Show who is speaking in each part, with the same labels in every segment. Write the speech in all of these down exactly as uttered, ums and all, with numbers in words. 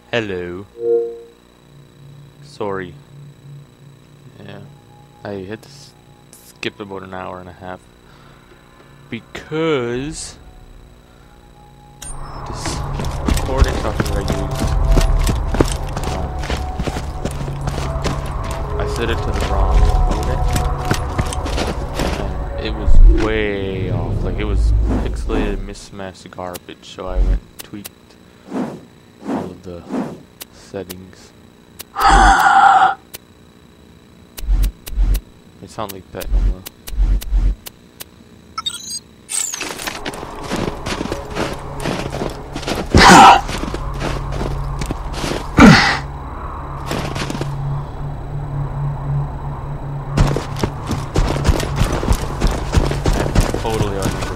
Speaker 1: Hello. Sorry. Yeah. I had to s skip about an hour and a half. Because this recording software I use, um, I set it to the wrong modem. And it was way off. Like, it was pixelated, mismatched garbage. So I went and tweaked all of the settings. It sounds like that no more. Totally unreal.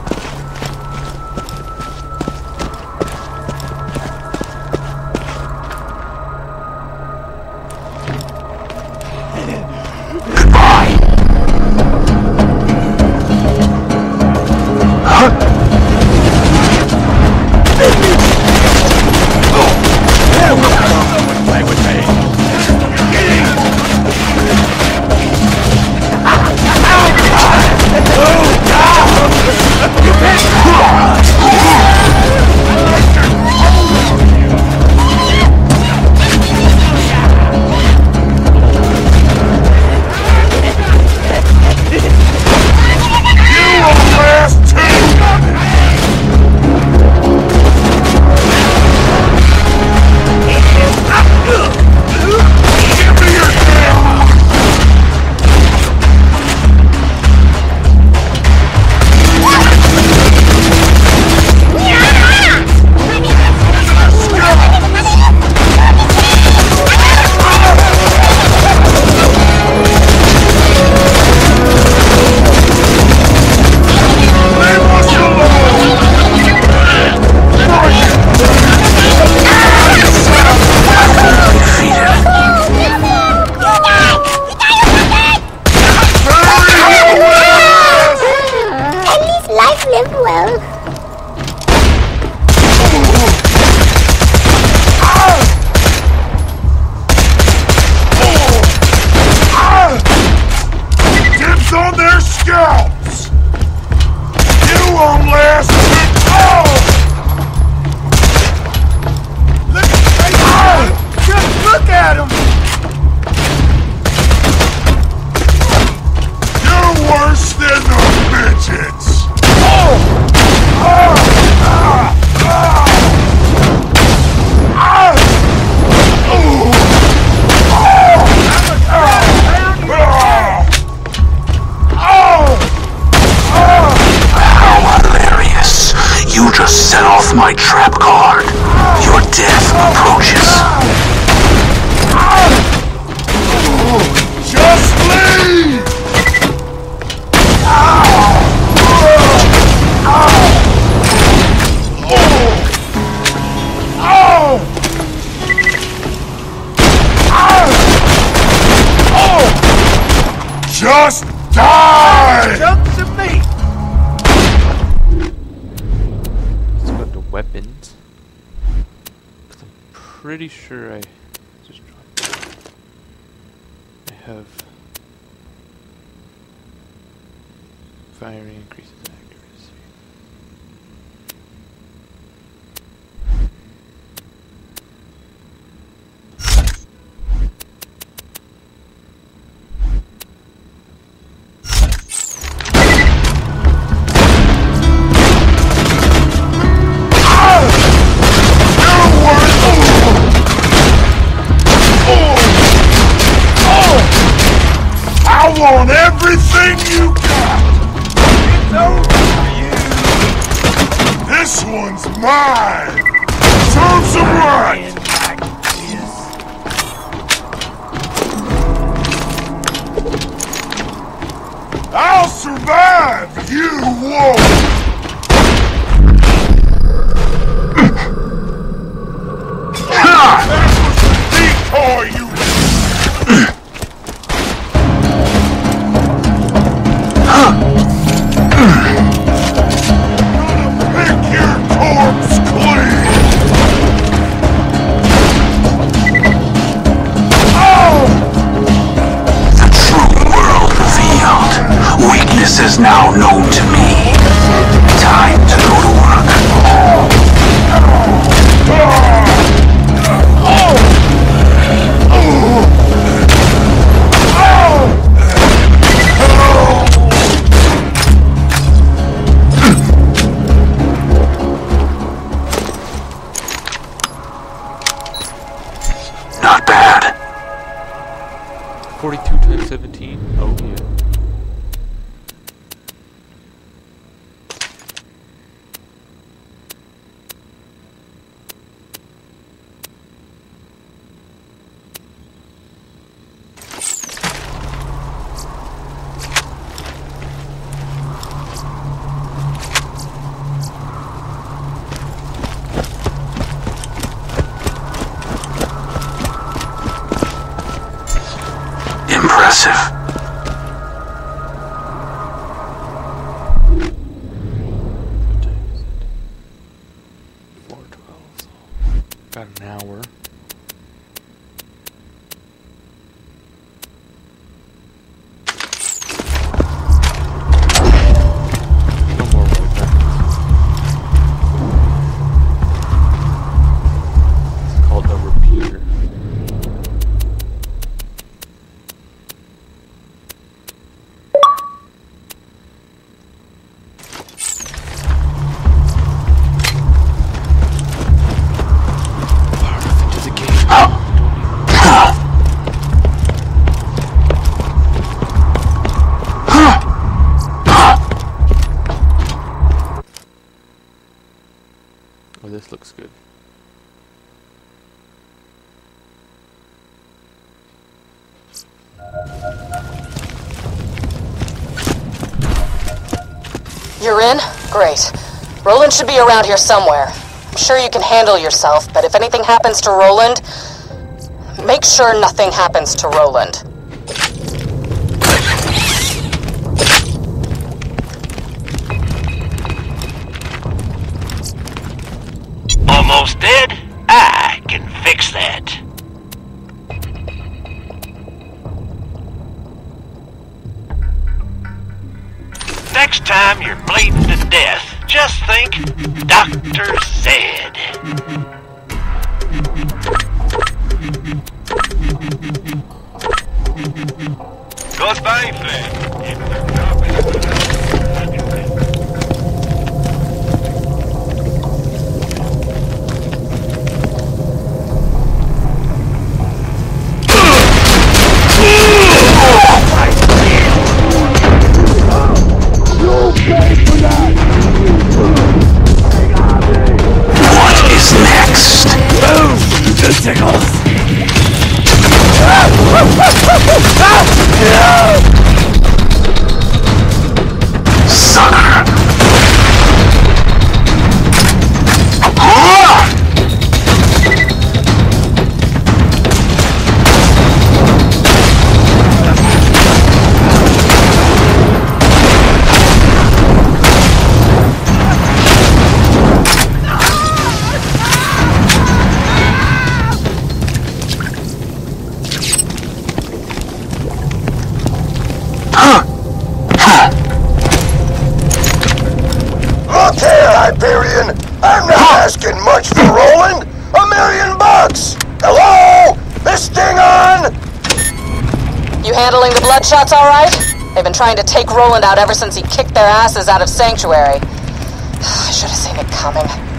Speaker 2: My trap card. Your death approaches. Just leave! Just die! Jump to me!
Speaker 1: Weapons. I'm pretty sure I just dropped it. I have firing increases accuracy.
Speaker 2: I want everything you got! It's over!
Speaker 1: forty-two times seventeen. Oh yeah.
Speaker 2: Impressive.
Speaker 1: What time is it? four twelve. Got an hour. No more weapons. It's called a repeater. Oh, this looks good.
Speaker 3: You're in? Great. Roland should be around here somewhere. I'm sure you can handle yourself, but if anything happens to Roland, make sure nothing happens to Roland.
Speaker 2: Almost dead? I can fix that. Next time you're bleeding to death, just think, doctor said. Goodbye, friend.
Speaker 4: I'm not asking much for Roland. A million bucks. Hello? This thing on?
Speaker 3: You handling the Bloodshots all right? They've been trying to take Roland out ever since he kicked their asses out of Sanctuary. I should have seen it coming.